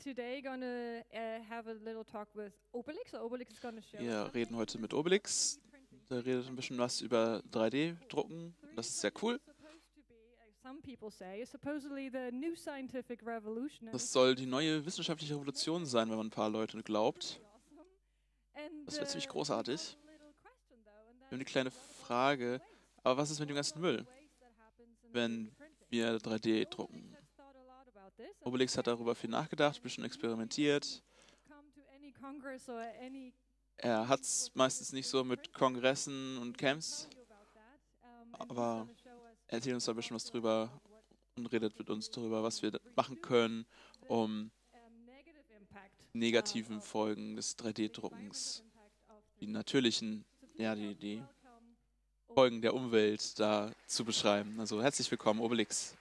today gonna have a little talk with Obelix. So Obelix is gonna show us Wir something. reden heute mit Obelix. Der redet ein bisschen was über 3D-Drucken. Das ist sehr cool. Supposed to be, some people say, is supposedly the new scientific revolution. And Das soll die neue wissenschaftliche Revolution sein, wenn man ein paar Leute glaubt. awesome. And Das wäre ziemlich we großartig. have a little question though, and Wir haben that eine is, kleine Frage. Aber was ist mit dem ganzen Müll, wenn wir 3D drucken? has thought a lot about this. And Obelix hat darüber viel nachgedacht, ein bisschen experimentiert. come to any congress or any Er hat es meistens nicht so mit Kongressen und Camps, you about that. And he's aber gonna show us er erzählt uns da ein bisschen was drüber und redet mit uns darüber, was wir machen können, um negative impact. negativen Folgen des 3D-Druckens, die natürlichen, ja, die Folgen der Umwelt da zu beschreiben. Also herzlich willkommen, Obelix.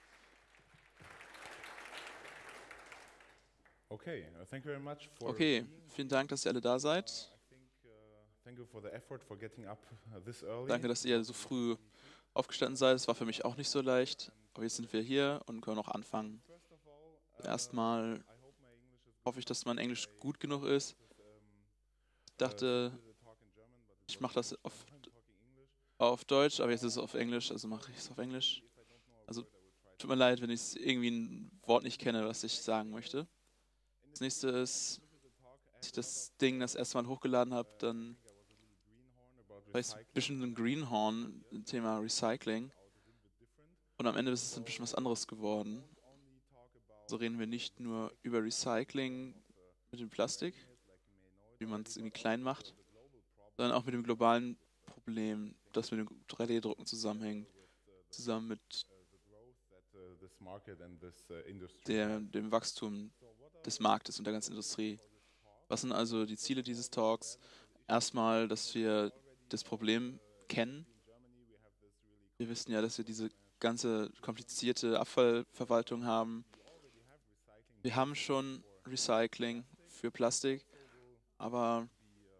Okay, thank you very much for Okay, vielen Dank, dass ihr alle da seid. thank you for the effort for getting up this early. Danke, dass ihr so früh aufgestanden seid. Es war für mich auch nicht so leicht, aber jetzt sind wir hier und können auch anfangen. Erstmal hoffe ich, dass mein Englisch gut genug ist. Ich dachte, ich mache das auf Deutsch, aber jetzt ist es auf Englisch, also mache ich es auf Englisch. Also tut mir leid, wenn ich irgendwie ein Wort nicht kenne, was ich sagen möchte. Das nächste ist, als ich das Ding das erste Mal hochgeladen habe, dann war ich ein bisschen ein Greenhorn im Thema Recycling. Und am Ende ist es ein bisschen was anderes geworden. So reden wir nicht nur über Recycling mit dem Plastik, wie man es irgendwie klein macht, sondern auch mit dem globalen Problem, das mit dem 3D-Drucken zusammenhängt, zusammen mit dem Wachstum des Marktes und der ganzen Industrie. Was sind also die Ziele dieses Talks? Erstmal, dass wir das Problem kennen. Wir wissen ja, dass wir diese ganze komplizierte Abfallverwaltung haben. Wir haben schon Recycling für Plastik, aber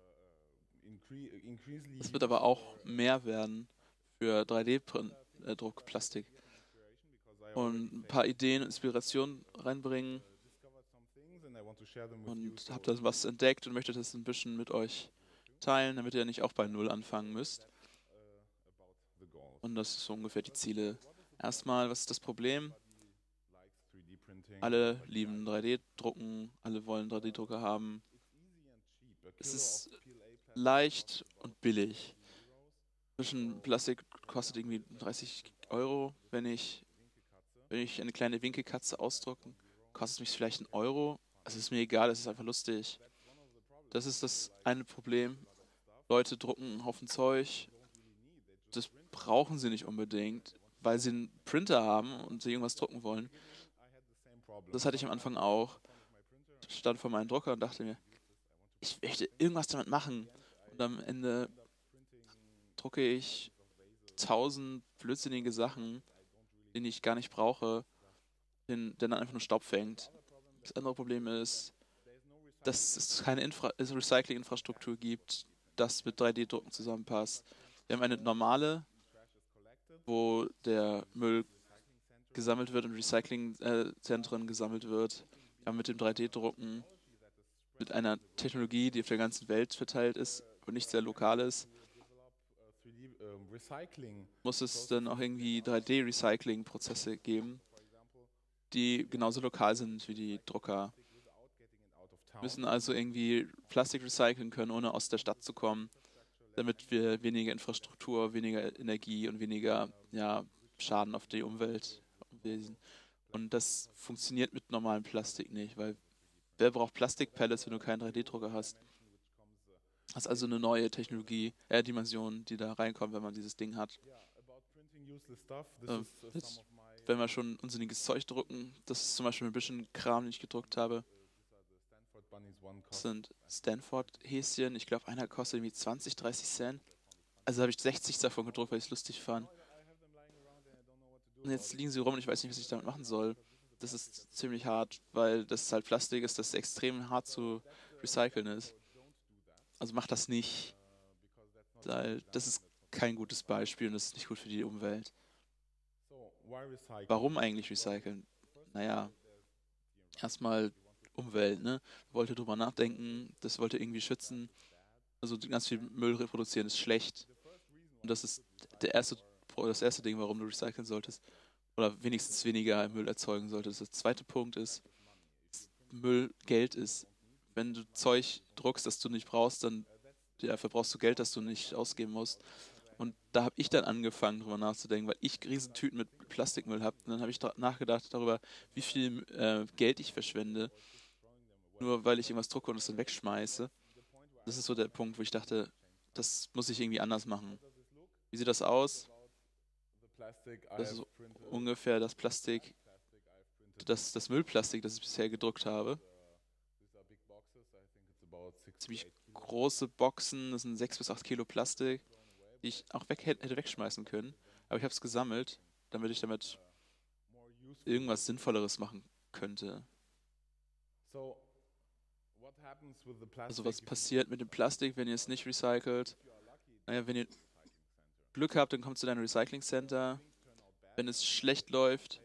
es wird aber auch mehr werden für 3D-Druckplastik und ein paar Ideen und Inspirationen reinbringen und habe da was entdeckt und möchte das ein bisschen mit euch teilen, damit ihr nicht auch bei Null anfangen müsst. Und das ist so ungefähr die Ziele. Erstmal, was ist das Problem? Alle lieben 3D-Drucken, alle wollen 3D-Drucker haben. Es ist leicht und billig. Zwischen Plastik kostet irgendwie 30 Euro. Wenn ich eine kleine Winkelkatze ausdrucken, kostet es mich vielleicht 1 Euro. Es ist mir egal, es ist einfach lustig. Das ist das eine Problem. Leute drucken einen Haufen Zeug. Das brauchen sie nicht unbedingt, weil sie einen Printer haben und sie irgendwas drucken wollen. Das hatte ich am Anfang auch. Ich stand vor meinem Drucker und dachte mir, ich möchte irgendwas damit machen. Und am Ende drucke ich 1000 blödsinnige Sachen, die ich gar nicht brauche, der dann einfach nur Staub fängt. Das andere Problem ist, dass es keine Recycling-Infrastruktur gibt, das mit 3D-Drucken zusammenpasst. Wir haben eine normale, wo der Müll gesammelt wird und Recyclingzentren gesammelt wird. Aber mit dem 3D-Drucken, mit einer Technologie, die auf der ganzen Welt verteilt ist und nicht sehr lokal ist, muss es dann auch irgendwie 3D-Recycling-Prozesse geben, die genauso lokal sind wie die Drucker. Wir müssen also irgendwie Plastik recyceln können, ohne aus der Stadt zu kommen, damit wir weniger Infrastruktur, weniger Energie und weniger Schaden auf die Umwelt lesen. Und das funktioniert mit normalem Plastik nicht, weil wer braucht Plastikpellets, wenn du keinen 3D-Drucker hast? Das ist also eine neue Technologie, Dimension, die da reinkommt, wenn man dieses Ding hat. Jetzt, wenn wir schon unsinniges Zeug drucken, das ist zum Beispiel ein bisschen Kram, den ich gedruckt habe. Das sind Stanford-Häschen. Ich glaube, einer kostet irgendwie 20, 30 Cent. Also habe ich 60 davon gedruckt, weil ich es lustig fand. Und jetzt liegen sie rum und ich weiß nicht, was ich damit machen soll. Das ist ziemlich hart, weil das halt Plastik ist, das extrem hart zu recyceln ist. Also macht das nicht. Weil das ist kein gutes Beispiel und das ist nicht gut für die Umwelt. Warum eigentlich recyceln? Naja, erstmal, Umwelt, ne? Wollte drüber nachdenken, das wollte irgendwie schützen. Also ganz viel Müll reproduzieren ist schlecht. Und das ist das erste Ding, warum du recyceln solltest. Oder wenigstens weniger Müll erzeugen solltest. Der zweite Punkt ist, dass Müll Geld ist. Wenn du Zeug druckst, das du nicht brauchst, dann dafür brauchst du Geld, das du nicht ausgeben musst. Und da habe ich dann angefangen, drüber nachzudenken, weil ich Riesentüten mit Plastikmüll habe. Und dann habe ich nachgedacht darüber, wie viel Geld ich verschwende, nur weil ich irgendwas drucke und es dann wegschmeiße. Das ist so der Punkt, wo ich dachte, das muss ich irgendwie anders machen. Wie sieht das aus? Das ist ungefähr das Plastik, das Müllplastik, das ich bisher gedruckt habe. Ziemlich große Boxen, das sind 6 bis 8 Kilo Plastik, die ich auch hätte wegschmeißen können. Aber ich habe es gesammelt, damit ich damit irgendwas Sinnvolleres machen könnte. Also was passiert mit dem Plastik, wenn ihr es nicht recycelt? Naja, wenn ihr Glück habt, dann kommt zu deinem Recycling Center. Wenn es schlecht läuft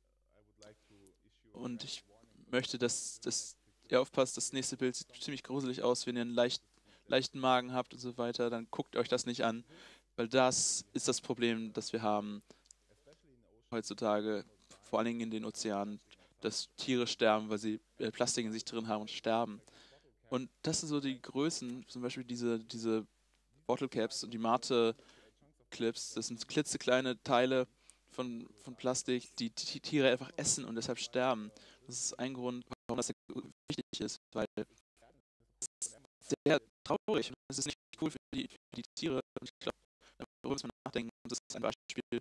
und ich möchte, dass ihr aufpasst, das nächste Bild sieht ziemlich gruselig aus, wenn ihr einen leichten Magen habt und so weiter, dann guckt euch das nicht an, weil das ist das Problem, das wir haben heutzutage, vor allen Dingen in den Ozeanen, dass Tiere sterben, weil sie Plastik in sich drin haben und sterben. Und das sind so die Größen, zum Beispiel diese Bottle Caps und die Mate-Clips, das sind klitzekleine Teile von Plastik, die Tiere einfach essen und deshalb sterben. Das ist ein Grund, warum das wichtig ist, weil es ist sehr traurig und es ist nicht cool für die Tiere. Und ich glaube, darüber muss man nachdenken. Und das ist ein Beispiel,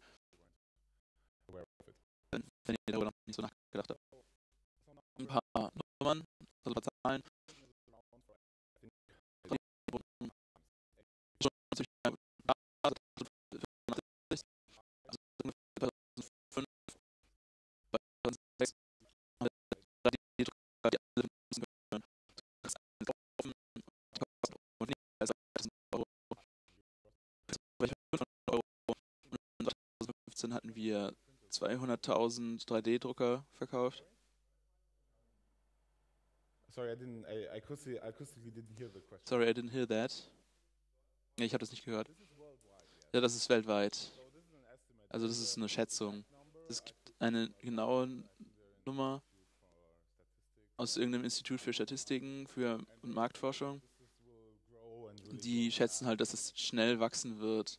wenn ihr darüber noch nicht so nachgedacht habt. Ein paar Nummern, also ein paar Zahlen. Hatten wir 200.000 3D-Drucker verkauft. Sorry, I acoustically didn't hear the question. Sorry, I didn't hear that. Nee, ich habe das nicht gehört. Ja, das ist weltweit. Also das ist eine Schätzung. Es gibt eine genaue Nummer aus irgendeinem Institut für Statistiken und Marktforschung. Die schätzen halt, dass es schnell wachsen wird.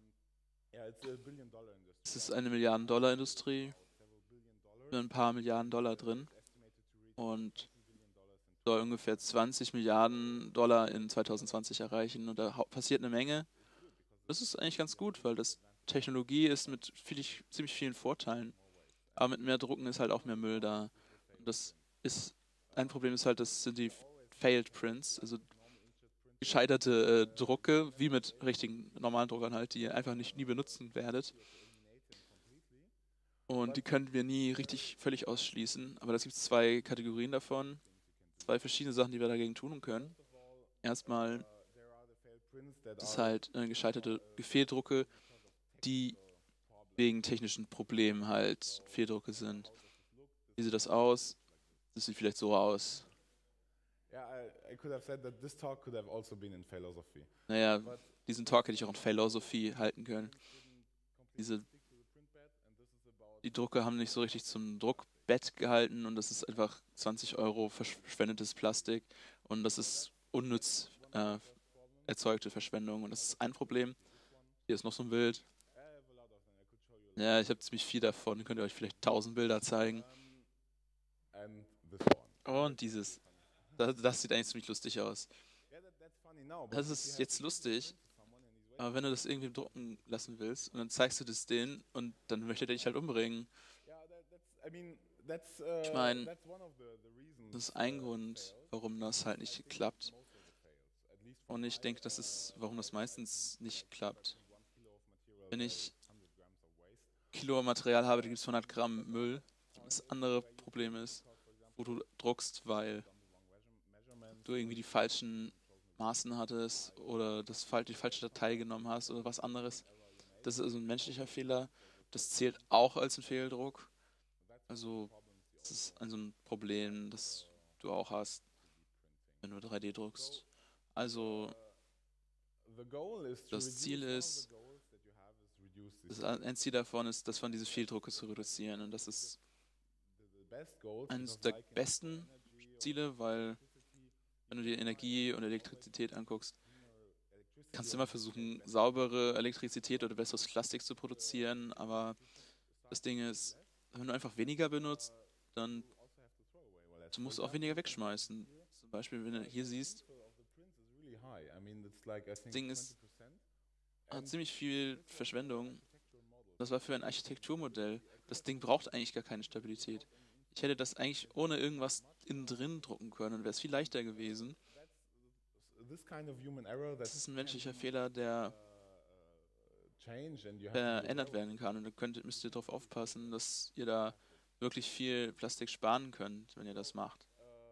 Es ist eine Milliarden-Dollar-Industrie, ein paar Milliarden Dollar drin und soll ungefähr 20 Milliarden Dollar in 2020 erreichen. Und da passiert eine Menge. Das ist eigentlich ganz gut, weil das Technologie ist mit ziemlich vielen Vorteilen. Aber mit mehr Drucken ist halt auch mehr Müll da. Und ein Problem ist halt, das sind die Failed Prints, also gescheiterte Drucke, wie mit richtigen normalen Druckern halt, die ihr einfach nie benutzen werdet. Und die können wir nie richtig völlig ausschließen. Aber es gibt 2 Kategorien davon. 2 verschiedene Sachen, die wir dagegen tun können. Erstmal, das ist halt gescheiterte Fehldrucke, die wegen technischen Problemen halt Fehldrucke sind. Wie sieht das aus? Das sieht vielleicht so aus. I could have said that this talk could have also been in philosophy. Naja, diesen Talk hätte ich auch in Philosophie halten können. Die Drucker haben nicht so richtig zum Druckbett gehalten und das ist einfach 20 € verschwendetes Plastik und das ist unnütz erzeugte Verschwendung und das ist ein Problem. Hier ist noch so ein Bild. Ja, ich habe ziemlich viel davon. Könnt ihr euch vielleicht 1000 Bilder zeigen. Und dieses. Das sieht eigentlich ziemlich lustig aus. Das ist jetzt lustig, aber wenn du das irgendwie drucken lassen willst und dann zeigst du das denen und dann möchte der dich halt umbringen. Ich meine, das ist ein Grund, warum das halt nicht klappt. Und ich denke, das ist, warum das meistens nicht klappt. Wenn ich Kilo Material habe, da gibt es 100 Gramm Müll. Das andere Problem ist, wo du druckst, weil du irgendwie die falschen Maßen hattest oder die falsche Datei genommen hast oder was anderes. Das ist also ein menschlicher Fehler. Das zählt auch als ein Fehldruck. Also das ist also ein Problem, das du auch hast, wenn du 3D druckst. Also das Ziel ist, ein Ziel davon ist, das von diese Fehldrucke zu reduzieren. Und das ist eines der besten Ziele, weil wenn du dir Energie und Elektrizität anguckst, kannst du immer versuchen, saubere Elektrizität oder besseres Plastik zu produzieren. Aber das Ding ist, wenn du einfach weniger benutzt, dann musst du auch weniger wegschmeißen. Zum Beispiel, wenn du hier siehst, das Ding hat ziemlich viel Verschwendung. Das war für ein Architekturmodell. Das Ding braucht eigentlich gar keine Stabilität. Ich hätte das eigentlich ohne irgendwas innen drin drucken können und wäre es viel leichter gewesen. Das ist ein menschlicher Fehler, der verändert werden kann. Und müsst ihr darauf aufpassen, dass ihr da wirklich viel Plastik sparen könnt, wenn ihr das macht.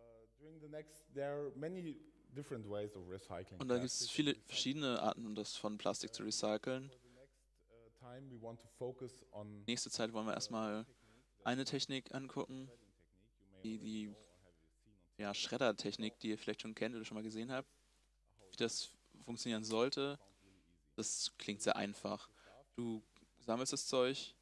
Und da gibt es viele verschiedene Arten, um das von Plastik zu recyceln. Nächste Zeit wollen wir erstmal eine Technik angucken, die ja, Schredder-Technik, die ihr vielleicht schon kennt oder schon mal gesehen habt. Wie das funktionieren sollte, das klingt sehr einfach. Du sammelst das Zeug,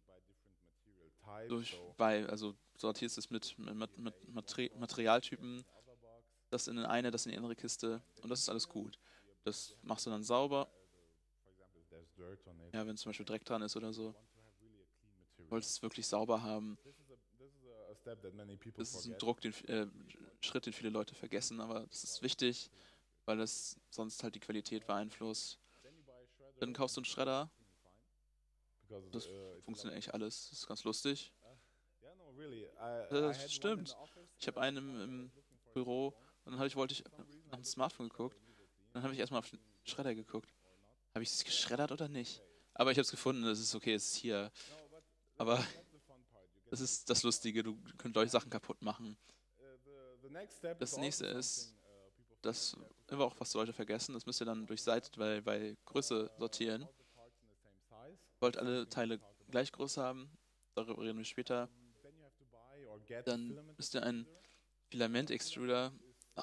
also sortierst es mit Materialtypen, das in eine, das in die andere Kiste und das ist alles gut. Das machst du dann sauber. Ja, wenn zum Beispiel Dreck dran ist oder so. Du wolltest es wirklich sauber haben. Das ist ein Schritt, den viele Leute vergessen, aber das ist wichtig, weil es sonst halt die Qualität beeinflusst. Dann kaufst du einen Schredder. Das funktioniert eigentlich alles. Das ist ganz lustig. Das stimmt. Ich habe einen im Büro und dann wollte ich nach dem Smartphone geguckt. Dann habe ich erstmal auf den Schredder geguckt. Habe ich es geschreddert oder nicht? Aber ich habe es gefunden, es ist okay, es ist hier. Aber das ist das Lustige, du könnt euch Sachen kaputt machen. Das nächste ist, das immer auch was Leute vergessen, das müsst ihr dann durch bei Größe sortieren. Ihr wollt alle Teile gleich groß haben, darüber reden wir später. Dann müsst ihr einen Filament-Extruder.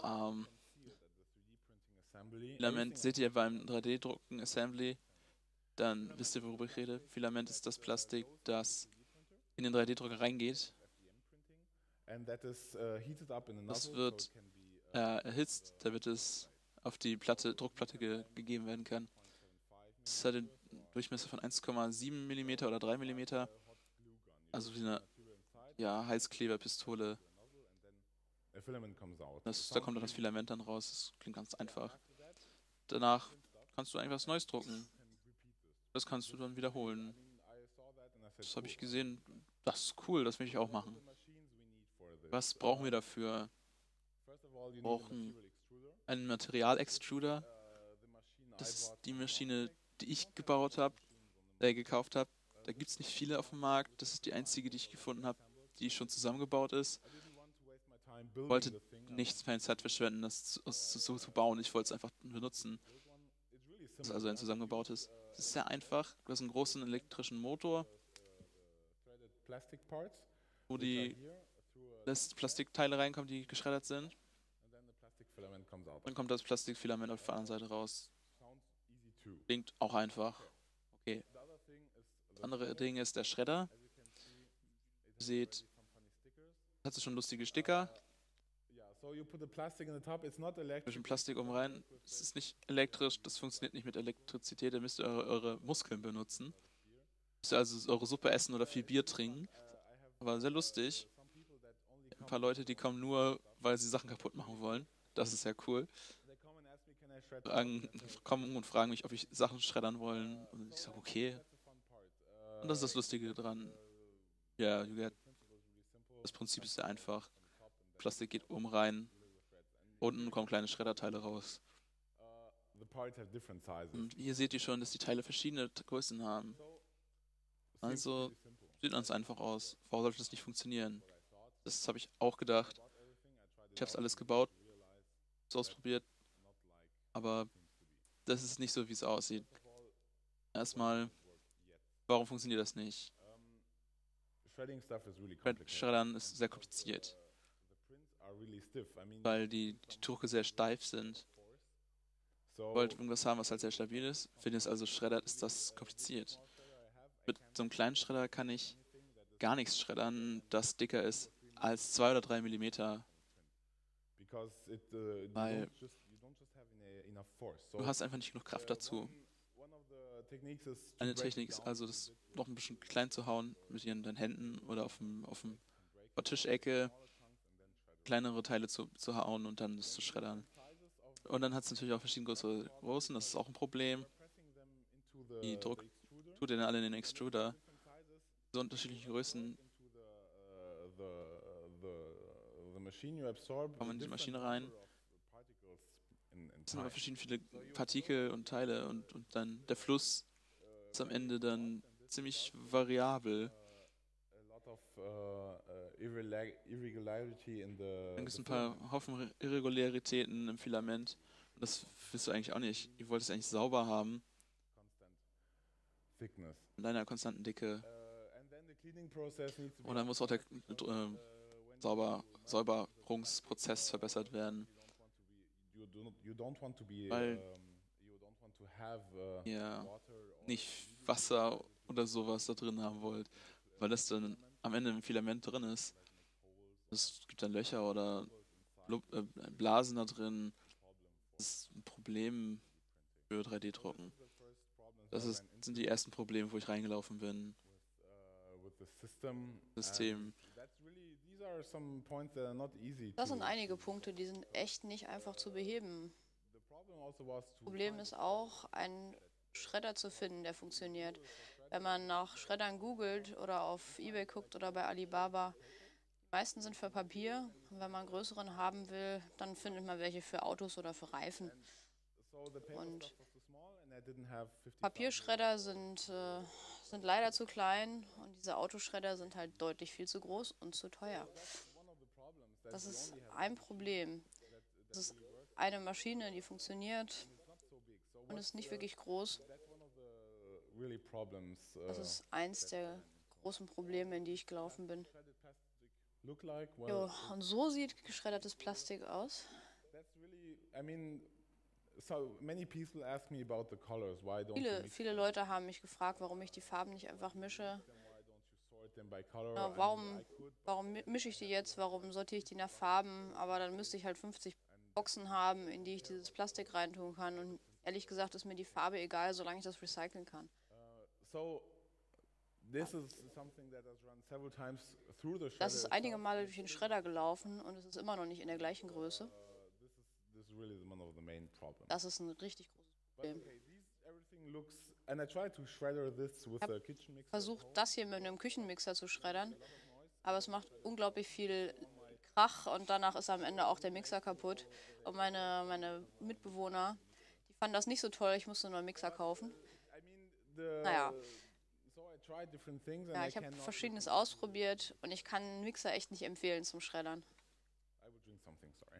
Filament seht ihr beim 3D-Drucken Assembly. Dann wisst ihr, worüber ich rede. Filament ist das Plastik, das in den 3D-Drucker reingeht. Das wird erhitzt, damit es auf die Druckplatte gegeben werden kann. Es hat einen Durchmesser von 1,7 mm oder 3 mm. Also wie eine Heißkleberpistole. Da kommt dann das Filament dann raus. Das klingt ganz einfach. Danach kannst du eigentlich was Neues drucken. Das kannst du dann wiederholen. Das habe ich gesehen. Das ist cool, das will ich auch machen. Was brauchen wir dafür? Wir brauchen einen Materialextruder. Das ist die Maschine, die ich gekauft habe. Da gibt es nicht viele auf dem Markt. Das ist die einzige, die ich gefunden habe, die schon zusammengebaut ist. Ich wollte keine Zeit verschwenden, das so zu bauen. Ich wollte es einfach benutzen. Das ist also ein zusammengebautes. Es ist sehr einfach. Du hast einen großen elektrischen Motor, wo die Plastikteile reinkommen, die geschreddert sind. Dann kommt das Plastikfilament auf der anderen Seite raus. Klingt auch einfach. Okay. Das andere Ding ist der Schredder. Ihr seht, hast du schon lustige Sticker. Zwischen Plastik oben rein. Es ist nicht elektrisch, das funktioniert nicht mit Elektrizität. Da müsst ihr eure Muskeln benutzen. Müsst ihr also eure Suppe essen oder viel Bier trinken. Aber sehr lustig. Ein paar Leute, die kommen nur, weil sie Sachen kaputt machen wollen. Das ist sehr cool. Kommen und fragen mich, ob ich Sachen schreddern wollen. Und ich sage, okay. Und das ist das Lustige dran. Ja, das Prinzip ist sehr einfach. Plastik geht oben rein. Unten kommen kleine Schredderteile raus. Und hier seht ihr schon, dass die Teile verschiedene Größen haben. Also sieht ganz einfach aus. Warum sollte das nicht funktionieren? Das habe ich auch gedacht. Ich habe es alles gebaut, es ausprobiert, aber das ist nicht so, wie es aussieht. Erstmal, warum funktioniert das nicht? Schreddern ist sehr kompliziert. are really stiff. I mean, weil die Drucke sehr steif sind. so Wollt irgendwas haben, was halt sehr stabil ist. Wenn ihr es also schreddert, ist das kompliziert. Mit so einem kleinen Schredder kann ich gar nichts schreddern, das dicker ist als 2 oder 3 Millimeter, because weil you don't just have enough force. du hast einfach nicht genug Kraft dazu. One of the techniques is to Eine break Technik it ist down. also, das noch ein bisschen klein zu hauen mit ihren Händen oder auf der Tischecke kleinere Teile zu hauen und dann das zu schreddern. Und dann hat es natürlich auch verschiedene Größen, das ist auch ein Problem. Pressing them into Die the Druck extruder. tut ihr dann alle in den Extruder. So unterschiedliche Größen Into the machine you absorb kommen in die different Maschine number rein. of particles in Es sind aber time. verschieden viele Partikel und Teile und dann der Fluss ist am Ende dann ziemlich variabel. A lot of irregularity in Dann gibt es the ein paar filament. Haufen Irregularitäten im Filament. Und das willst du eigentlich auch nicht. Ihr wollt es eigentlich sauber haben, Constant thickness. mit einer konstanten Dicke. And then the cleaning process needs to be Und dann muss auch der when Säuberungsprozess verbessert werden, you don't want to be weil you don't want to have ihr water or nicht Wasser oder sowas da drin haben wollt, weil das dann am Ende im Filament drin ist. Es gibt dann Löcher oder Blasen da drin. Das ist ein Problem für 3D-Drucken. Sind die ersten Probleme, wo ich reingelaufen bin. with the system. System. And that's really these are some points that are not easy Das to. sind einige Punkte, die sind echt nicht einfach zu beheben. The problem also was to Problem find ist auch, einen Schredder zu finden, der funktioniert. Wenn man nach Schreddern googelt oder auf eBay guckt oder bei Alibaba, die meisten sind für Papier. Und wenn man einen größeren haben will, dann findet man welche für Autos oder für Reifen. so the paper Und stuff was too small and I didn't have 50,000 Papierschredder sind leider zu klein und diese Autoschredder sind halt deutlich viel zu groß und zu teuer. one of the problems that Das we ist only have ein Problem. Das ist eine Maschine, die funktioniert not so big. So und ist nicht wirklich groß. that's one of the really problems. Das ist eins der großen Probleme, in die ich gelaufen bin. Shredded plastic look like? Well, Jo, und so sieht geschreddertes Plastik aus. that's really. I mean, so many people ask me about the colors. Why don't you mix Viele Leute haben mich gefragt, warum ich die Farben nicht einfach mische. them? Why don't you sort them by color? Ja, I mean, warum I could, warum mische ich die jetzt? Warum sortiere ich die nach Farben? Aber dann müsste ich halt 50 Boxen haben, in die ich dieses Plastik reintun kann. Und ehrlich gesagt ist mir die Farbe egal, solange ich das recyceln kann. so this is something that has run several times through the shredder. Das ist einige itself. Male durch den Schredder gelaufen und es ist immer noch nicht in der gleichen Größe. This is really one of the main problems. Das ist ein richtig großes But Problem. okay, everything looks. And I tried to shredder this with Hab a kitchen mixer. Versucht das hier mit einem Küchenmixer zu schreddern, aber es macht unglaublich viel Krach und danach ist am Ende auch der Mixer kaputt. Und meine Mitbewohner, die fanden das nicht so toll, ich musste einen neuen Mixer kaufen. I mean, the. Naja. So I tried different things and Ja, I ich habe cannot. Verschiedenes ausprobiert und ich kann einen Mixer echt nicht empfehlen zum Schreddern. I would drink something. Sorry.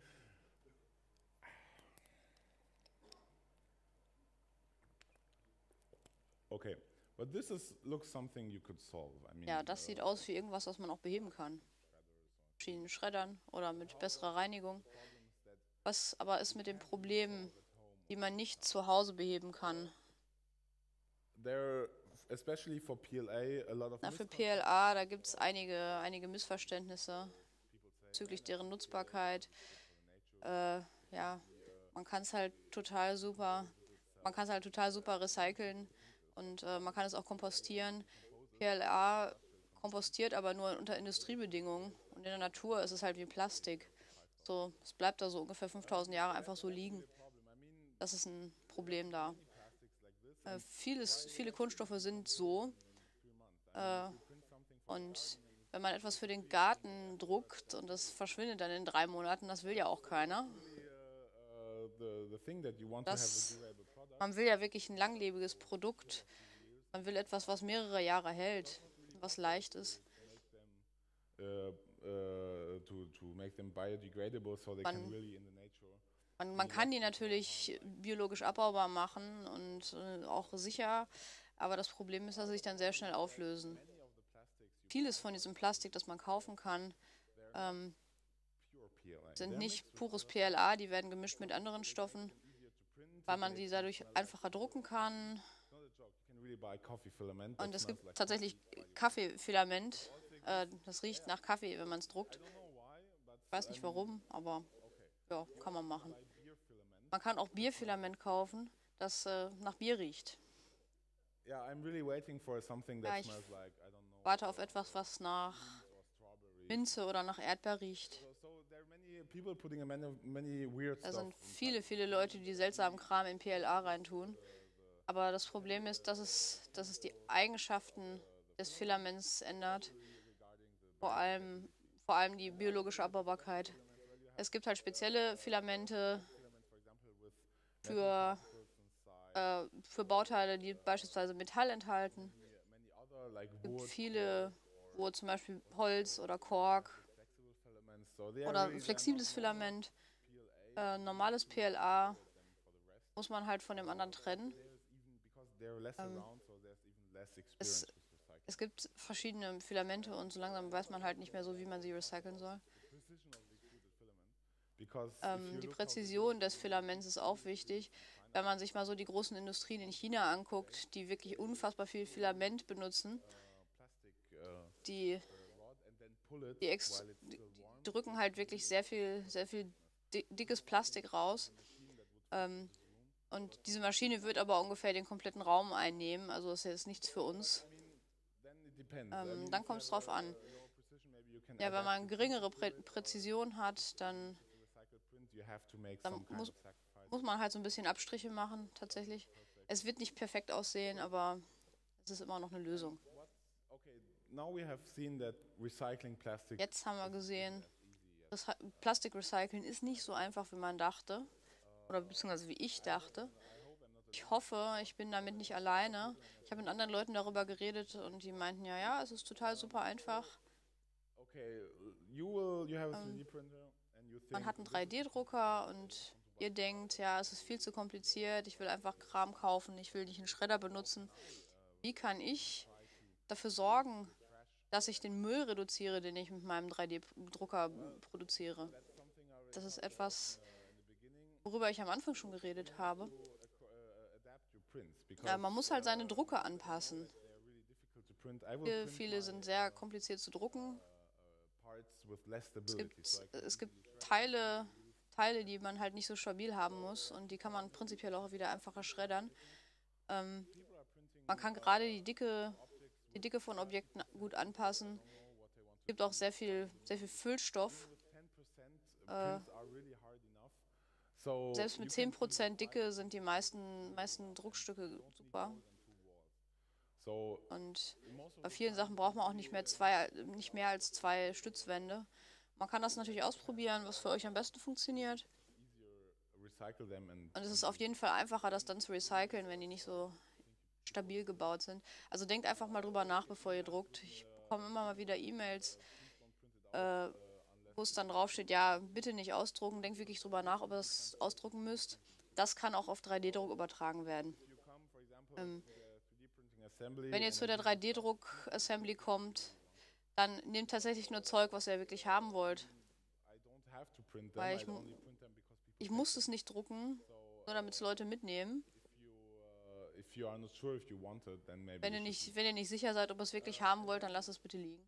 okay, but this looks something you could solve. I mean, Ja, das sieht aus wie irgendwas, was man auch beheben kann. Verschiedenen Schreddern oder mit besserer Reinigung. Was aber ist mit den Problemen, die man nicht zu Hause beheben kann? there, especially for PLA, a lot of. Na, für PLA, da gibt es einige Missverständnisse bezüglich deren Nutzbarkeit. Ja, man kann es halt total super recyceln und man kann es auch kompostieren. PLA kompostiert aber nur unter Industriebedingungen und in der Natur ist es halt wie Plastik. So, es bleibt da so ungefähr 5000 Jahre einfach so liegen. Das ist ein Problem da. Viele Kunststoffe sind so. Und wenn man etwas für den Garten druckt und das verschwindet dann in 3 Monaten, das will ja auch keiner. The thing that you want to have Das, a durable product. man will ja wirklich ein langlebiges Produkt. Man will etwas, was mehrere Jahre hält, was leicht ist. To make them biodegradable so they Man- can really in the nature. Man kann die natürlich biologisch abbaubar machen und auch sicher, aber das Problem ist, dass sie sich dann sehr schnell auflösen. Vieles von diesem Plastik, das man kaufen kann, sind nicht pures PLA, die werden gemischt mit anderen Stoffen, weil man die dadurch einfacher drucken kann. Und es gibt tatsächlich Kaffeefilament. Das riecht nach Kaffee, wenn man es druckt. Ich weiß nicht warum, aber ja, kann man machen. Man kann auch Bierfilament kaufen, das nach Bier riecht. Yeah, I'm really waiting for something that Ja, ich smells like, I don't know. warte auf etwas, was nach Minze oder nach Erdbeer riecht. So there are many people putting many weird Da stuff. sind viele Leute, die seltsamen Kram in PLA reintun. Aber das Problem ist, dass es die Eigenschaften des Filaments ändert. Vor allem die biologische Abbaubarkeit. Es gibt halt spezielle Filamente für Bauteile, die beispielsweise Metall enthalten. Many other like Es gibt wood viele, wo zum Beispiel Holz oder Kork flexible filaments. So they are oder really flexibles Filament, normales PLA muss man halt von dem anderen trennen. because they're less around, so there's even less experience Es, with recycling. es gibt verschiedene Filamente und so langsam weiß man halt nicht mehr so, wie man sie recyceln soll. Because if you Die look Präzision des Filaments ist auch wichtig. Wenn man sich mal so die großen Industrien in China anguckt, die wirklich unfassbar viel Filament benutzen, plastic die, rod and then pull it die, while ex it's die still warm. drücken halt wirklich sehr viel dickes Plastik raus. Und diese Maschine wird aber ungefähr den kompletten Raum einnehmen. Also das ist jetzt nichts für uns. Then it depends. I mean, Dann if kommt you es have drauf an. lower precision, maybe you can Ja, wenn adapt man it geringere Präzision hat, dann to recycled print. You have to make Dann some kind muss- of sacrifice. muss man halt so ein bisschen Abstriche machen, tatsächlich. Es wird nicht perfekt aussehen, aber es ist immer noch eine Lösung. Okay, now we have seen that recycling plastic Jetzt haben wir gesehen, Plastik recyceln ist nicht so einfach, wie man dachte. Oder beziehungsweise wie ich dachte. Ich hoffe, ich bin damit nicht alleine. Ich habe mit anderen Leuten darüber geredet und die meinten, ja, es ist total super einfach. Okay, you have a 3D printer and you think Man hat einen 3D-Drucker und ihr denkt, ja, es ist viel zu kompliziert, ich will einfach Kram kaufen, ich will nicht einen Schredder benutzen. Wie kann ich dafür sorgen, dass ich den Müll reduziere, den ich mit meinem 3D-Drucker produziere? Das ist etwas, worüber ich am Anfang schon geredet habe. adapt your prints because Man muss halt seine Drucker anpassen. they're really difficult to print. I will print Viele sind sehr kompliziert zu drucken. parts with less Es stability. So I es gibt Teile, die man halt nicht so stabil haben muss und die kann man prinzipiell auch wieder einfacher schreddern. Man kann gerade die Dicke von Objekten gut anpassen. Es gibt auch sehr viel Füllstoff. 10% prints are really hard enough. So Selbst mit 10% Dicke sind die meisten Druckstücke super. so Und bei vielen Sachen braucht man auch nicht mehr als 2 Stützwände. Man kann das natürlich ausprobieren, was für euch am besten funktioniert. recycle them and Und es ist auf jeden Fall einfacher, das dann zu recyceln, wenn die nicht so stabil gebaut sind. Also denkt einfach mal drüber nach, bevor ihr druckt. Ich bekomme immer mal wieder E-Mails, wo es dann draufsteht, ja, bitte nicht ausdrucken, denkt wirklich drüber nach, ob ihr es ausdrucken müsst. Das kann auch auf 3D-Druck übertragen werden. you come for example to the 3D printing assembly Wenn ihr zu der 3D-Druck-Assembly kommt, dann nehmt tatsächlich nur Zeug, was ihr wirklich haben wollt. I don't have to print them. Weil I ich mu- only print them because people Ich muss es nicht drucken, nur damit es Leute mitnehmen. if you are not sure if you want it, then maybe Wenn you ihr nicht sicher seid, ob ihr es wirklich haben wollt, dann lasst es bitte liegen.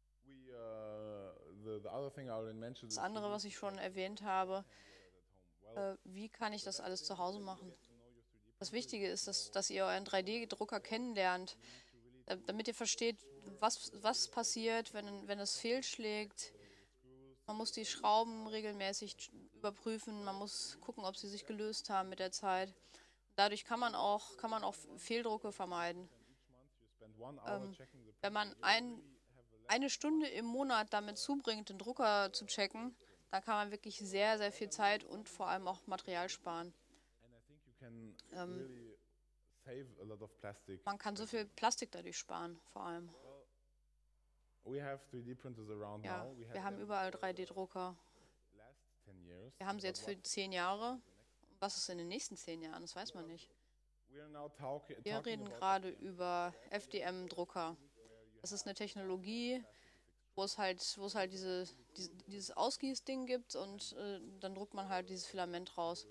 the other thing I already mentioned Das andere, was ich schon erwähnt habe, wie kann ich das alles zu Hause machen? Das Wichtige ist, dass ihr euren 3D-Drucker kennenlernt, damit ihr versteht, was passiert, wenn es fehlschlägt. Man muss die Schrauben regelmäßig überprüfen, man muss gucken, ob sie sich gelöst haben mit der Zeit. Dadurch kann man auch Fehldrucke vermeiden. you spend 1 hour checking the Wenn man eine Stunde im Monat damit zubringt, den Drucker zu checken, dann kann man wirklich sehr, sehr viel Zeit und vor allem auch Material sparen. and I think you can really save a lot of plastic. Man kann so viel Plastik dadurch sparen, vor allem. We have 3D printers around Ja, now. We had wir haben them überall 3D-Drucker. last 10 years. Wir haben sie but jetzt für 10 Jahre. Was ist in den nächsten 10 Jahren? Das weiß man nicht. we are now talking Wir reden about gerade über FDM-Drucker. Das ist eine Technologie, wo es halt dieses Ausgießding gibt und dann druckt man halt dieses Filament raus.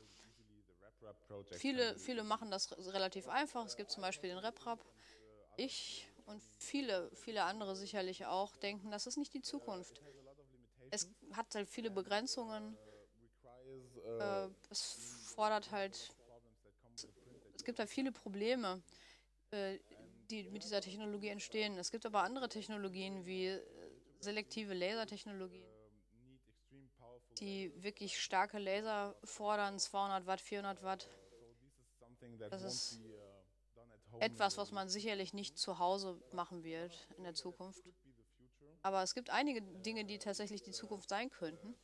Viele machen das relativ einfach. Es gibt zum Beispiel den RepRap. Ich und viele andere sicherlich auch denken, das ist nicht die Zukunft. Es hat halt viele Begrenzungen. Es fordert halt, es gibt halt viele Probleme, die mit dieser Technologie entstehen. Es gibt aber andere Technologien wie selektive Lasertechnologien, die wirklich starke Laser fordern, 200 Watt, 400 Watt. Das ist etwas, was man sicherlich nicht zu Hause machen wird in der Zukunft. Aber es gibt einige Dinge, die tatsächlich die Zukunft sein könnten.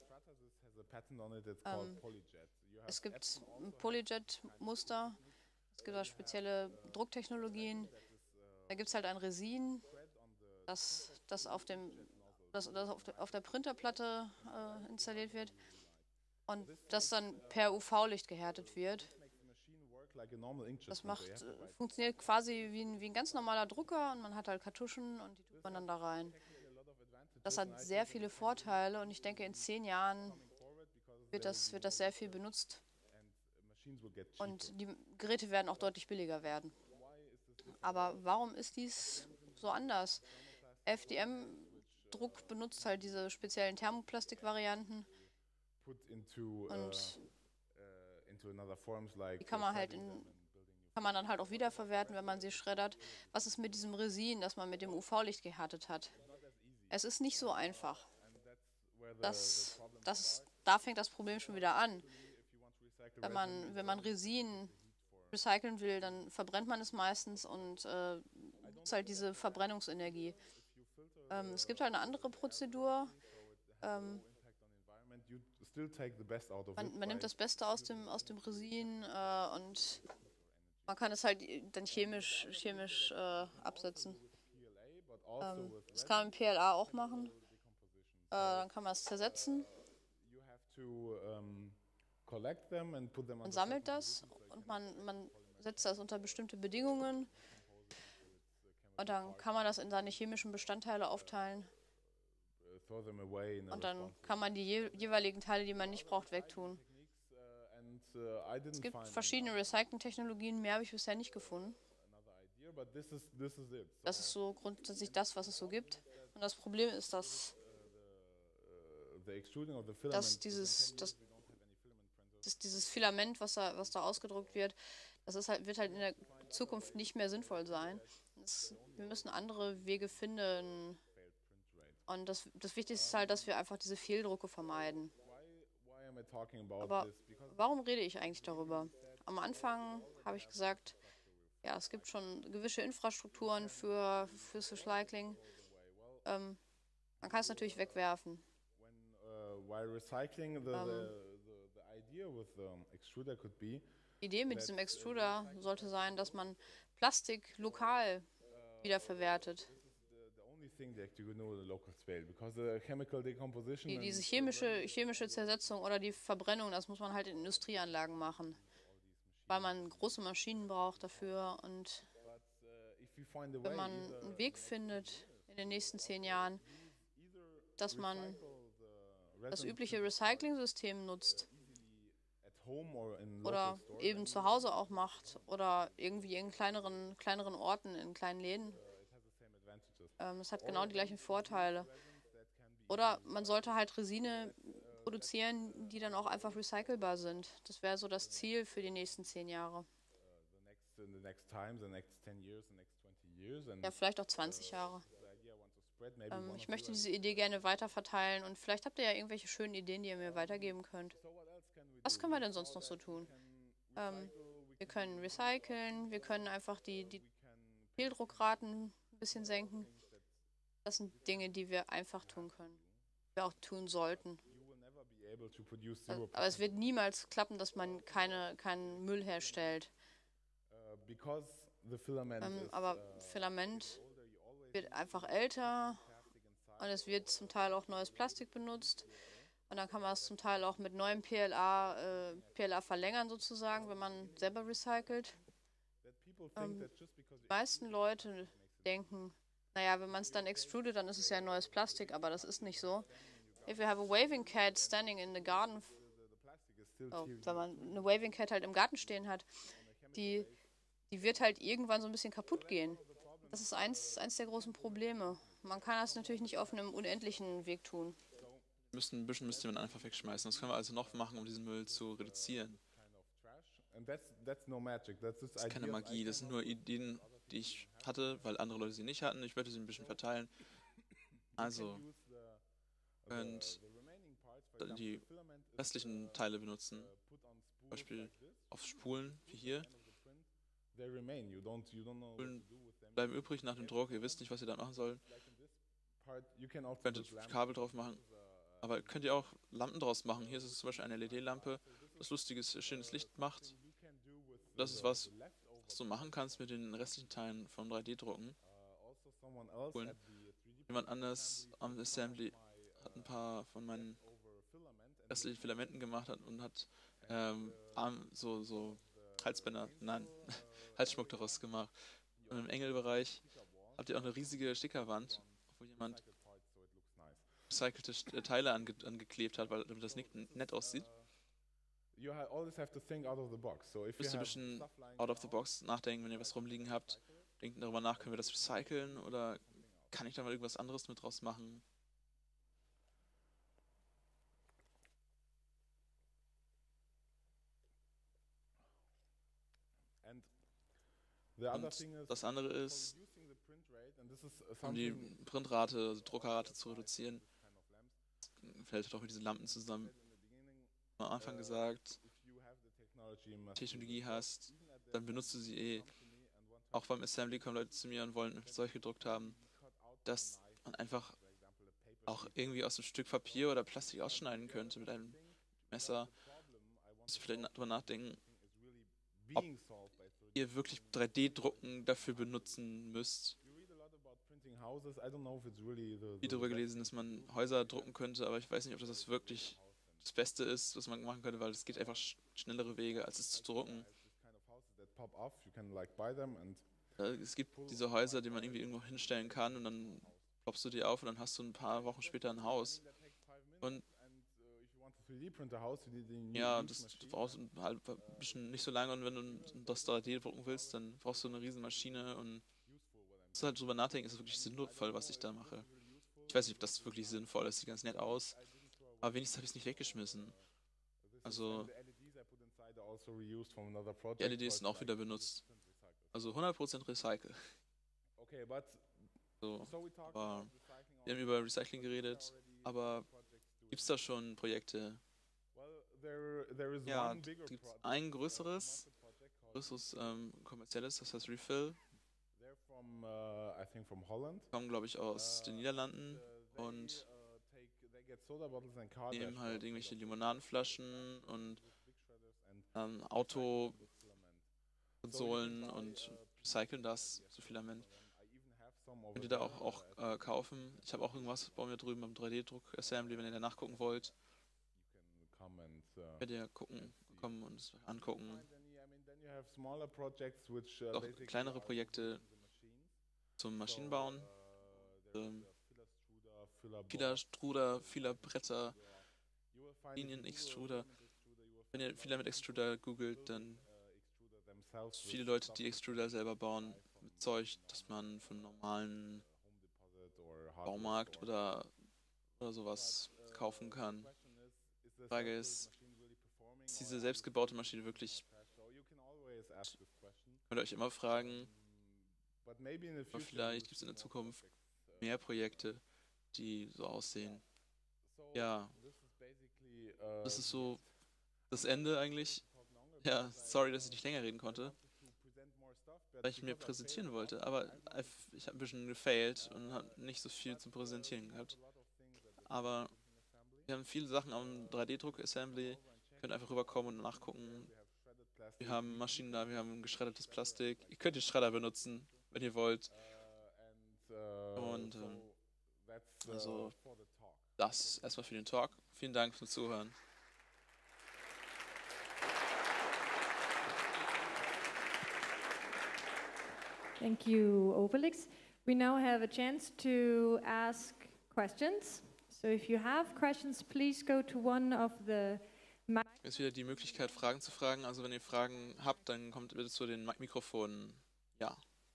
Es gibt ein Polyjet-Muster, es gibt auch spezielle Drucktechnologien. Da gibt es halt ein Resin, das auf der Printerplatte installiert wird und das dann per UV-Licht gehärtet wird. Das funktioniert quasi wie ein ganz normaler Drucker und man hat halt Kartuschen und die tut man dann da rein. Das hat sehr viele Vorteile und ich denke, in 10 Jahren wird das sehr viel benutzt und die Geräte werden auch deutlich billiger werden. Aber warum ist dies so anders? FDM-Druck benutzt halt diese speziellen Thermoplastik-Varianten und die kann man dann halt auch wiederverwerten, wenn man sie schreddert. Was ist mit diesem Resin, das man mit dem UV-Licht gehärtet hat? Es ist nicht so einfach. Da fängt das Problem schon wieder an. Wenn man Resin recyceln will, dann verbrennt man es meistens und nutzt halt diese Verbrennungsenergie. Es gibt halt eine andere Prozedur. Man nimmt das Beste aus dem Resin und man kann es halt dann chemisch absetzen. Das kann man im PLA auch machen. Dann kann man es zersetzen. Man sammelt das und man setzt das unter bestimmte Bedingungen. Und dann kann man das in seine chemischen Bestandteile aufteilen. Und dann kann man die jeweiligen Teile, die man nicht braucht, wegtun. Es gibt verschiedene Recycling-Technologien, mehr habe ich bisher nicht gefunden. Das ist so grundsätzlich das, was es so gibt. Und das Problem ist, dass dieses Filament, was da ausgedruckt wird, wird halt in der Zukunft nicht mehr sinnvoll sein. Wir müssen andere Wege finden. Und das Wichtigste ist halt, dass wir einfach diese Fehldrucke vermeiden. Aber warum rede ich eigentlich darüber? Am Anfang habe ich gesagt, ja, es gibt schon gewisse Infrastrukturen fürs Recycling. Man kann es natürlich wegwerfen. Die Idee mit diesem Extruder sollte sein, dass man Plastik lokal wiederverwertet. Diese chemische Zersetzung oder die Verbrennung, das muss man halt in Industrieanlagen machen, weil man große Maschinen braucht dafür. Und wenn man einen Weg findet in den nächsten 10 Jahren, dass man das übliche Recycling-System nutzt oder eben zu Hause auch macht oder irgendwie in kleineren Orten, in kleinen Läden. Es hat genau die gleichen Vorteile. Oder man sollte halt Resine produzieren, die dann auch einfach recycelbar sind. Das wäre so das Ziel für die nächsten 10 Jahre. Ja, vielleicht auch 20 Jahre. Ich möchte diese Idee gerne weiterverteilen und vielleicht habt ihr ja irgendwelche schönen Ideen, die ihr mir weitergeben könnt. Was können wir denn sonst noch so tun? Wir können recyceln, wir können einfach die Fehldruckraten ein bisschen senken. Das sind Dinge, die wir einfach tun können, die wir auch tun sollten. Aber es wird niemals klappen, dass man keinen Müll herstellt. Aber Filament wird einfach älter und es wird zum Teil auch neues Plastik benutzt. Und dann kann man es zum Teil auch mit neuem PLA verlängern sozusagen, wenn man selber recycelt. Die meisten Leute denken, naja, wenn man es dann extrudet, dann ist es ja ein neues Plastik, aber das ist nicht so. If you have a waving cat standing in the garden, wenn man eine Waving Cat halt im Garten stehen hat, die wird halt irgendwann so ein bisschen kaputt gehen. Das ist eins der großen Probleme. Man kann das natürlich nicht auf einem unendlichen Weg tun. Ein bisschen müsste man einfach wegschmeißen. Was können wir also noch machen, um diesen Müll zu reduzieren? Das ist keine Magie, das sind nur Ideen, die ich hatte, weil andere Leute sie nicht hatten. Ich möchte sie ein bisschen verteilen. Also, könnt die restlichen Teile benutzen. Zum Beispiel auf Spulen, wie hier. Spulen bleiben übrig nach dem Druck. Ihr wisst nicht, was ihr da machen sollt. Ihr könntet Kabel drauf machen. Aber könnt ihr auch Lampen draus machen. Hier ist es zum Beispiel eine LED-Lampe, das lustiges, schönes Licht macht. Das ist was du machen kannst mit den restlichen Teilen vom 3D-Drucken. Jemand anders am Assembly hat ein paar von meinen restlichen Filamenten gemacht und hat so Halsbänder, nein, Halsschmuck daraus gemacht. Und im Engelbereich habt ihr auch eine riesige Stickerwand, wo jemand recycelte Teile angeklebt hat, weil damit das nett aussieht. Ihr müsst ein bisschen out of the box nachdenken, wenn ihr was rumliegen habt. Denkt darüber nach, können wir das recyceln oder kann ich da mal irgendwas anderes mit draus machen? Und das andere ist, um die Printrate, also Druckerrate zu reduzieren, fällt doch mit diesen Lampen zusammen. Am Anfang gesagt, Technologie hast, dann benutzt du sie eh. Auch beim Assembly kommen Leute zu mir und wollen Zeug gedruckt haben, dass man einfach auch irgendwie aus einem Stück Papier oder Plastik ausschneiden könnte mit einem Messer. Müsst ihr vielleicht darüber nachdenken, ob ihr wirklich 3D-Drucken dafür benutzen müsst. Ich habe darüber gelesen, dass man Häuser drucken könnte, aber ich weiß nicht, ob das wirklich das Beste ist, was man machen könnte, weil es geht einfach schnellere Wege, als es zu drucken. Es gibt diese Häuser, die man irgendwie irgendwo hinstellen kann und dann ploppst du die auf und dann hast du ein paar Wochen später ein Haus. Und ja, das brauchst halt ein bisschen nicht so lange und wenn du das 3D drucken willst, dann brauchst du eine riesen Maschine und musst halt drüber nachdenken, ist es wirklich sinnvoll, was ich da mache. Ich weiß nicht, ob das wirklich sinnvoll ist, sieht ganz nett aus, aber wenigstens habe ich es nicht weggeschmissen. Also, die LEDs sind auch wieder benutzt. Also 100% Recycle. So, aber wir haben über Recycling geredet, aber gibt es da schon Projekte? Ja, es gibt ein größeres kommerzielles, das heißt Refill. Kommen, glaube ich, aus den Niederlanden und nehmen halt irgendwelche Limonadenflaschen und Autokonsolen und recyceln das zu Filament. Könnt ihr da auch kaufen. Ich habe auch irgendwas bei mir drüben am 3D-Druck-Assembly, wenn ihr da nachgucken wollt. Könnt ihr kommen und es angucken. Auch kleinere Projekte zum Maschinenbauen. Vieler Bretter, Linien-Extruder. Wenn ihr Filament-Extruder googelt, dann viele Leute, die Extruder selber bauen, mit Zeug, das man von normalen Baumarkt oder sowas kaufen kann. Die Frage ist diese selbstgebaute Maschine wirklich? Könnt ihr euch immer fragen, aber vielleicht gibt es in der Zukunft mehr Projekte, die so aussehen. Ja, das ist so das Ende eigentlich. Ja, sorry, dass ich nicht länger reden konnte, weil ich mir präsentieren wollte, aber ich habe ein bisschen gefailt und habe nicht so viel zu präsentieren gehabt. Aber wir haben viele Sachen am 3D-Druck-Assembly. Ihr könnt einfach rüberkommen und nachgucken. Wir haben Maschinen da, wir haben geschreddertes Plastik. Ihr könnt den Schredder benutzen, wenn ihr wollt. Und also das erstmal für den Talk. Vielen Dank fürs Zuhören. Thank you, Obelix. We now have a chance to ask questions. So if you have questions, please go to one of the Jetzt wieder die Möglichkeit, Fragen zu fragen. Also wenn ihr Fragen habt, dann kommt bitte zu den Mikrofonen. Ja.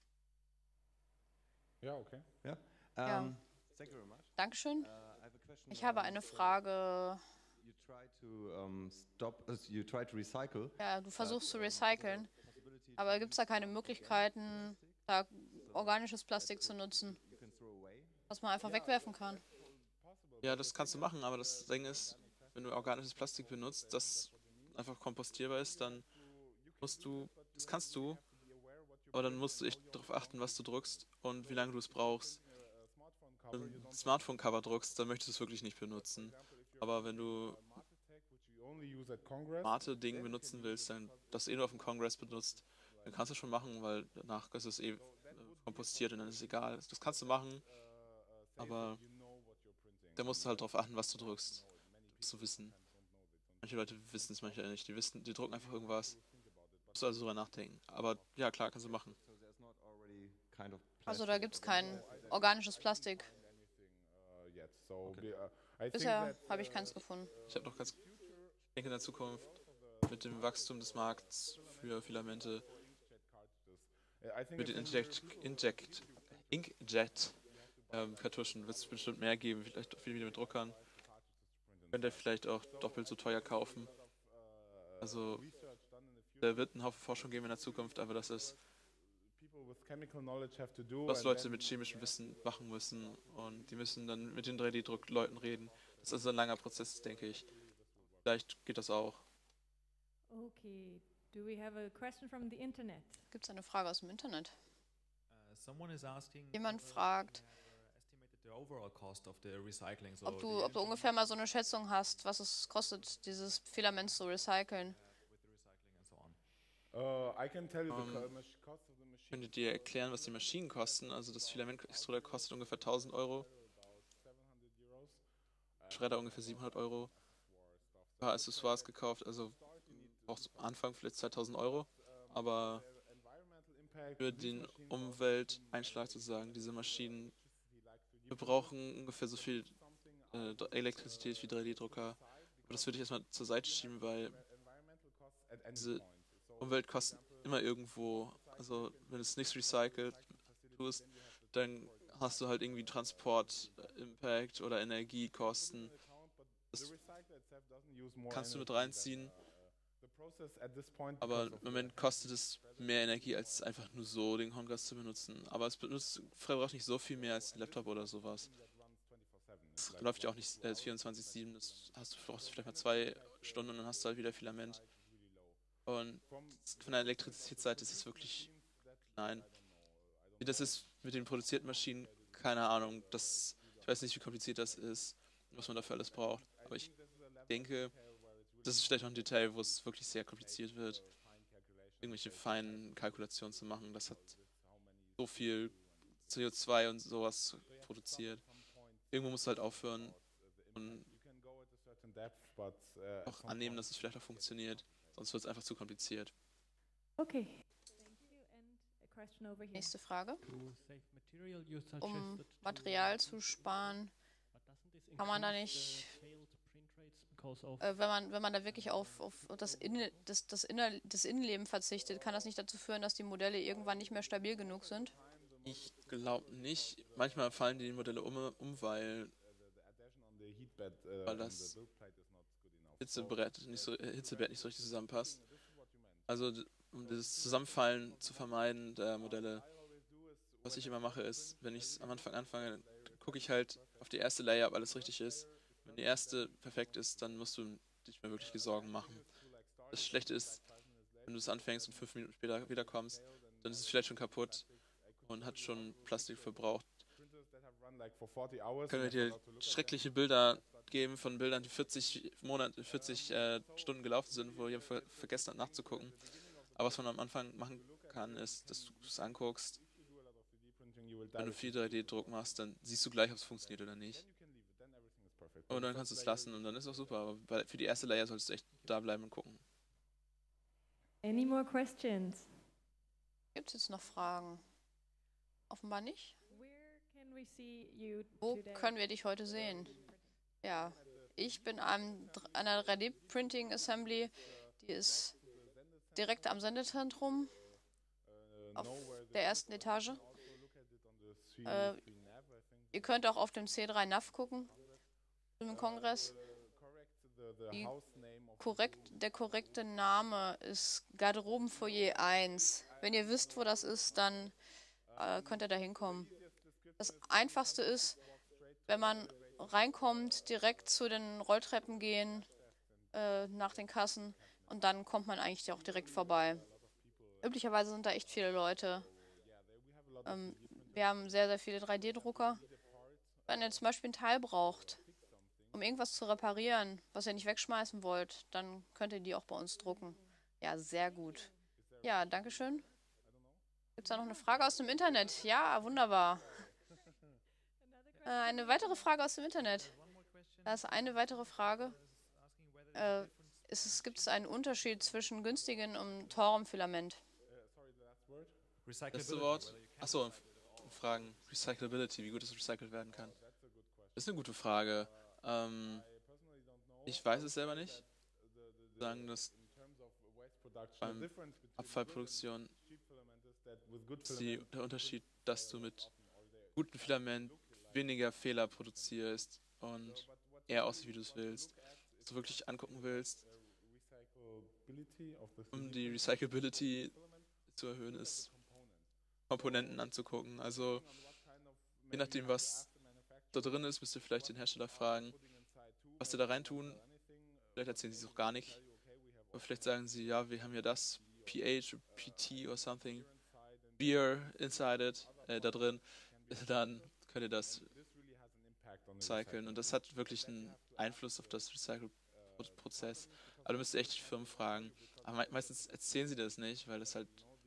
Ja, okay. Ja. Thank you very much. Dankeschön. I have a question. Ich habe eine Frage. You try to recycle. Ja, du versuchst zu recyceln, aber gibt es da keine Möglichkeiten, da organisches Plastik zu nutzen, was man einfach wegwerfen kann? Ja, das kannst du machen, aber das Ding ist, wenn du organisches Plastik benutzt, das einfach kompostierbar ist, dann das kannst du, aber dann musst du echt darauf achten, was du druckst und wie lange du es brauchst. Wenn du ein Smartphone-Cover druckst, dann möchtest du es wirklich nicht benutzen. Aber wenn du Mate-Ding benutzen willst, dann das nur auf dem Kongress benutzt, dann kannst du schon machen, weil danach ist es kompostiert und dann ist es egal. Das kannst du machen, aber da musst du halt darauf achten, was du drückst. Du musst du wissen. Manche Leute wissen es, manche nicht. Die drucken einfach irgendwas. Du musst also drüber nachdenken. Aber ja, klar, kannst du machen. Also da gibt es kein organisches Plastik. Bisher habe ich keins gefunden. Ich denke in der Zukunft mit dem Wachstum des Markts für Filamente, mit den Inkjet-Kartuschen wird es bestimmt mehr geben, vielleicht viel wieder mit Druckern. Könnt ihr vielleicht auch doppelt so teuer kaufen. Also da wird ein Haufen Forschung geben in der Zukunft, aber das ist, was Leute mit chemischem Wissen machen müssen und die müssen dann mit den 3D-Druckleuten reden. Das ist also ein langer Prozess, denke ich. Vielleicht geht das auch. Okay. Do we have a question from the internet? Gibt es eine Frage aus dem Internet? Jemand fragt, ob du ungefähr mal so eine Schätzung hast, was es kostet, dieses Filament zu recyceln. Könntet ihr erklären, was die Maschinen kosten? Also das Filamentextruder kostet ungefähr 1000 Euro. Schredder ungefähr 700 Euro. Ein paar Accessoires gekauft, also auch am Anfang vielleicht 2000 Euro. Aber für den Umwelteinschlag sozusagen, diese Maschinen, wir brauchen ungefähr so viel Elektrizität wie 3D-Drucker. Aber das würde ich erstmal zur Seite schieben, weil diese Umweltkosten immer irgendwo, also wenn du es nicht recycelt tust, dann hast du halt irgendwie Transport-Impact oder Energiekosten. Das kannst du mit reinziehen, aber im Moment kostet es mehr Energie, als einfach nur so den Kongress zu benutzen. Aber es verbraucht nicht so viel mehr als ein Laptop oder sowas. Es läuft ja auch nicht 24/7, brauchst du vielleicht mal 2 Stunden und dann hast du halt wieder Filament. Und von der Elektrizitätsseite ist es wirklich klein. Wie das ist mit den produzierten Maschinen, keine Ahnung. Ich weiß nicht, wie kompliziert das ist, was man dafür alles braucht. Aber ich denke, das ist vielleicht noch ein Detail, wo es wirklich sehr kompliziert wird, irgendwelche feinen Kalkulationen zu machen. Das hat so viel CO2 und sowas produziert. Irgendwo musst du halt aufhören und auch annehmen, dass es vielleicht auch funktioniert. Sonst wird es einfach zu kompliziert. Okay. Thank you. And a question over here. Nächste Frage. Um Material zu sparen, kann man da nicht, wenn man da wirklich auf das Innenleben verzichtet, kann das nicht dazu führen, dass die Modelle irgendwann nicht mehr stabil genug sind? Ich glaube nicht. Manchmal fallen die Modelle um, weil das Hitzebett nicht so richtig zusammenpasst. Also um das Zusammenfallen zu vermeiden der Modelle, was ich immer mache, ist, wenn ich es am Anfang anfange, gucke ich halt auf die erste Layer, ob alles richtig ist. Wenn die erste perfekt ist, dann musst du nicht mehr wirklich Sorgen machen. Das Schlechte ist, wenn du es anfängst und 5 Minuten später wiederkommst, dann ist es vielleicht schon kaputt und hat schon Plastik verbraucht. Können wir dir schreckliche Bilder geben von Bildern, die 40 Stunden gelaufen sind, wo jemand vergessen hat nachzugucken. Aber was man am Anfang machen kann, ist, dass du es anguckst. Wenn du viel 3D-Druck machst, dann siehst du gleich, ob es funktioniert oder nicht. Und dann kannst du es lassen und dann ist es auch super. Aber für die erste Layer solltest du echt da bleiben und gucken. Any more questions? Gibt es jetzt noch Fragen? Offenbar nicht. We're can we see you Wo today? können wir dich heute sehen? Ja, ich bin an einer 3D-Printing Assembly, die ist direkt am Sendezentrum auf der ersten Etage. Ihr könnt auch auf dem C3 NAV gucken, im Kongress. Der korrekte Name ist Garderobenfoyer 1. Wenn ihr wisst, wo das ist, dann könnt ihr da hinkommen. Das Einfachste ist, wenn man reinkommt, direkt zu den Rolltreppen gehen, nach den Kassen, und dann kommt man eigentlich auch direkt vorbei. Üblicherweise sind da echt viele Leute. Wir haben sehr, sehr viele 3D-Drucker. Wenn ihr zum Beispiel ein Teil braucht, um irgendwas zu reparieren, was ihr nicht wegschmeißen wollt, dann könnt ihr die auch bei uns drucken. Ja, sehr gut. Ja, Dankeschön. Gibt es da noch eine Frage aus dem Internet? Ja, wunderbar. Eine weitere Frage aus dem Internet. Da ist eine weitere Frage. Gibt es einen Unterschied zwischen günstigem und teurem Filament? Letzte Wort. Achso, Fragen. Recyclability, wie gut es recycelt werden kann. Das ist eine gute Frage. Ich weiß es selber nicht. Sagen, dass beim Abfallproduktion ist der Unterschied, dass du mit gutem Filament weniger Fehler produzierst und eher aussieht, wie du es willst. Was du wirklich angucken willst, um die Recyclability zu erhöhen, ist Komponenten anzugucken. Also je nachdem, was da drin ist, müsst ihr vielleicht den Hersteller fragen, was sie da reintun. Vielleicht erzählen sie es auch gar nicht. Aber vielleicht sagen sie, ja, wir haben ja das pH, PT or something, Beer inside it, da drin. Dann könnt ihr das recyceln. Und das hat wirklich einen Einfluss auf das Recycle-Prozess. Aber du müsst echt die Firmen fragen. Aber meistens erzählen sie das nicht, weil das halt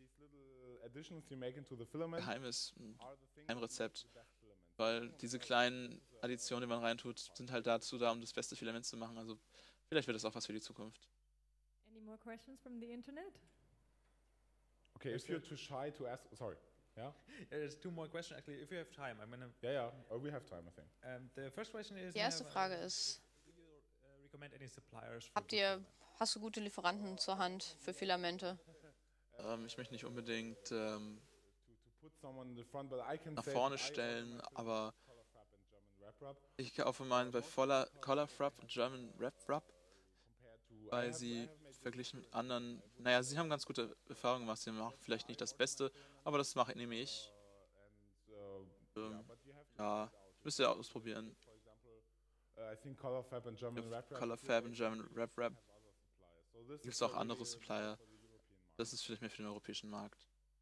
geheim ist, ein Geheimrezept. Weil diese kleinen Additionen, die man reintut, sind halt dazu da, um das beste Filament zu machen. Also vielleicht wird das auch was für die Zukunft. Any more questions from the internet? Okay, if you're too shy to ask, sorry. Yeah? There's two more questions actually. If you have time, I'm gonna. Yeah. We have time, I think. The first question is. Die erste Frage ist, Recommend any suppliers for hast du gute Lieferanten zur Hand für Filamente? Ich möchte nicht unbedingt nach vorne stellen, aber ich kaufe meinen bei Colorfrap und German Wrap, weil sie verglichen mit anderen, naja, sie haben ganz gute Erfahrungen gemacht, sie machen vielleicht nicht das Beste, aber das nehme ich. Ja, müsst ihr ausprobieren. Colorfab und German Wrap. Gibt es auch andere Supplier. Das ist vielleicht mehr für den europäischen Markt.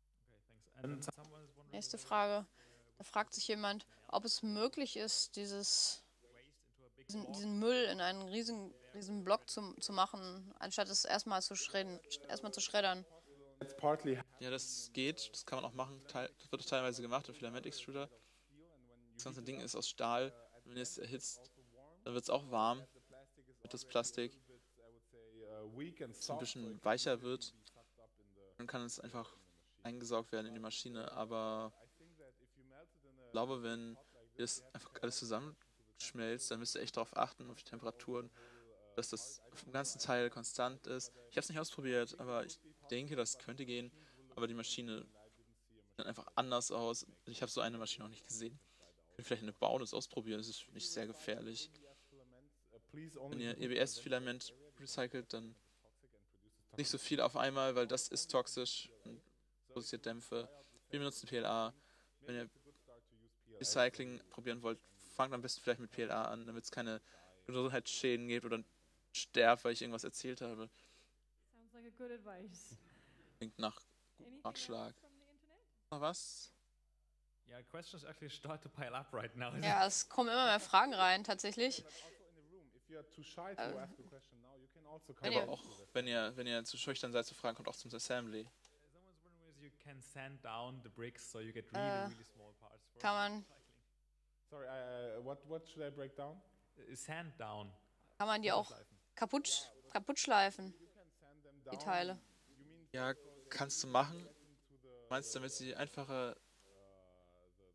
Nächste Frage. Da fragt sich jemand, ob es möglich ist, diesen Müll in einen riesen Block zu machen, anstatt es erstmal zu schreddern. Ja, das geht. Das kann man auch machen. Das wird teilweise gemacht im Filament-Extruder. Das ganze Ding ist aus Stahl. Wenn ihr es erhitzt, dann wird es auch warm. Wird das Plastik ein bisschen weicher wird. Dann kann es einfach eingesaugt werden in die Maschine. Aber ich glaube, wenn ihr es einfach alles zusammenschmelzt, dann müsst ihr echt darauf achten, auf die Temperaturen, dass das vom ganzen Teil konstant ist. Ich habe es nicht ausprobiert, aber ich denke, das könnte gehen. Aber die Maschine sieht einfach anders aus. Ich habe so eine Maschine noch nicht gesehen. Ich will vielleicht eine bauen und es ausprobieren. Das ist nicht sehr gefährlich. Wenn ihr EBS-Filament recycelt, dann nicht so viel auf einmal, weil das ist toxisch und produziert Dämpfe. Wir benutzen PLA. Wenn ihr Recycling probieren wollt, fangt am besten vielleicht mit PLA an, damit es keine Gesundheitsschäden gibt oder sterbt, weil ich irgendwas erzählt habe. Sounds like a good advice. Klingt nach Ratschlag. Noch was? Yeah, questions actually start to pile up right now. Ja, es kommen immer mehr Fragen rein, tatsächlich. Aber auch wenn ihr zu schüchtern seid zu fragen, kommt auch zum Assembly. Someone's wondering whether you can sand down the bricks so you get really small parts. Kann man Sorry, what should I break down? Sand down. Kann man die auch kaputt schleifen, die Teile? Ja, kannst du machen. Meinst du, damit sie einfacher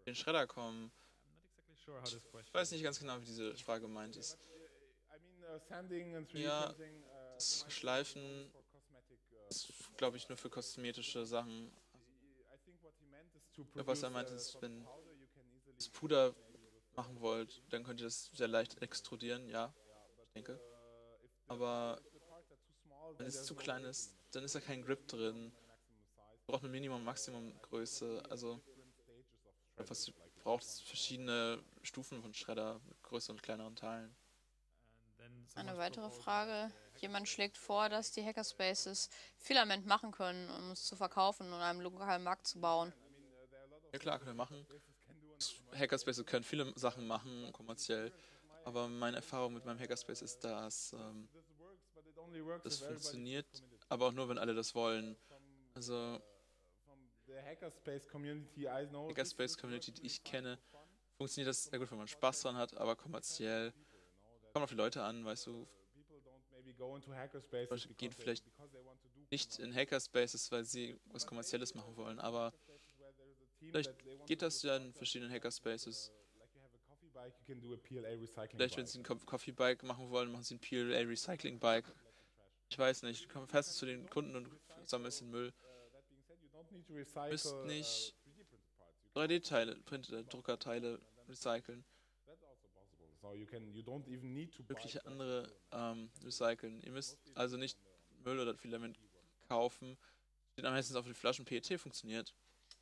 den Schredder kommen. I'm not exactly sure how this question Ich weiß nicht ganz genau, wie diese Frage gemeint ist. I mean, sanding and 3D Ja, printing, das might Schleifen for cosmetic, ist, glaube ich, nur für kosmetische Sachen. I think what he meant is to Ja, was er produce, meinte, ist, some wenn powder you can easily das Puder machen wollt, dann könnt ihr das sehr leicht extrudieren, ja, ich denke. Aber if the parts are too small, wenn then es there's zu no klein ist, dann ist da kein Grip drin. maximum size. Braucht eine Minimum, Maximum Größe. Also Different stages of was shredding, du like brauchst, verschiedene Stufen von Schredder mit größeren und kleineren Teilen. And then Eine someone's weitere proposing Frage. Jemand schlägt vor, dass die Hackerspaces Filament machen können, um es zu verkaufen und einen lokalen Markt zu bauen. Ja klar, können wir machen. Hackerspaces können viele Sachen machen, kommerziell. Aber meine Erfahrung mit meinem Hackerspace ist, dass this works, but it only works das if everybody funktioniert, committed. aber auch nur, wenn alle das wollen. Also From the hackerspace community I know, Hackerspace-Community, die ich kenne, funktioniert das sehr gut, wenn man Spaß dran hat, aber kommerziell kommt auf die Leute an, weißt du. people don't maybe go into hackerspaces Leute gehen because vielleicht they want to do Nicht in Hackerspaces, weil sie was Kommerzielles machen wollen, aber where there's a team vielleicht that they want geht to das ja in verschiedenen Hackerspaces. like you have a coffee bike, you can do a PLA recycling Vielleicht, wenn bike. sie ein Coffee Bike machen wollen, machen sie ein PLA Recycling Bike. Ich weiß nicht. Komm fest zu den Kunden und sammelst den Müll. That being said, you don't need to recycle Müsst nicht 3D printed parts. You 3D-Teile, Druckerteile recyceln. that's also possible. So you don't even need to buy Mögliche andere recyceln. Ihr müsst also nicht Müll oder Filament kaufen. Steht am meisten auf den Flaschen. PET funktioniert.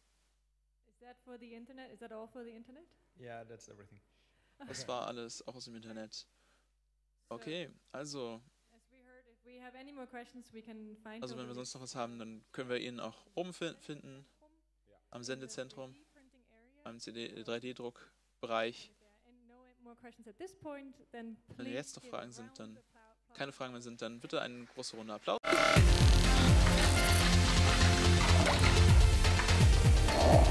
Is that for the internet? Is that all for the internet? Yeah, that's everything. Das war alles auch aus dem Internet. Okay, also As we heard, if we have any more questions, we can find wenn wir sonst noch was haben, dann können wir ihn auch oben finden, am Sendezentrum, am 3D-Druckbereich. Wenn jetzt noch Fragen sind, dann keine Fragen mehr sind, dann bitte eine große Runde Applaus.